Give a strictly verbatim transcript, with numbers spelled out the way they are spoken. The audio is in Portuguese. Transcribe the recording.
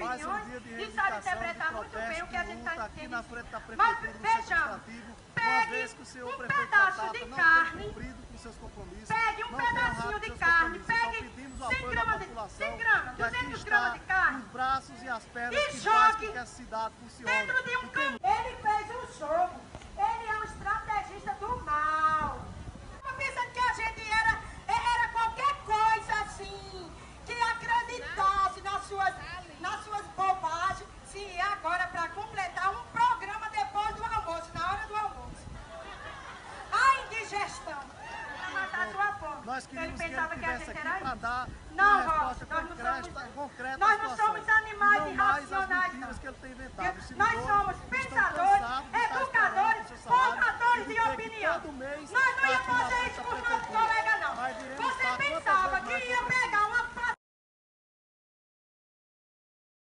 opiniões um e sabe interpretar muito bem o que a gente está entendendo. Mas vejamos, pegue um pedaço de carne, pegue um pedacinho de carne, pegue cem gramas, de, cem gramas, duzentos gramas de carne e jogue dentro de um caminhão. Ele fez um jogo, ele é um estrategista do mal. Eu pensando que a gente era, era qualquer coisa assim, que acreditasse nas suas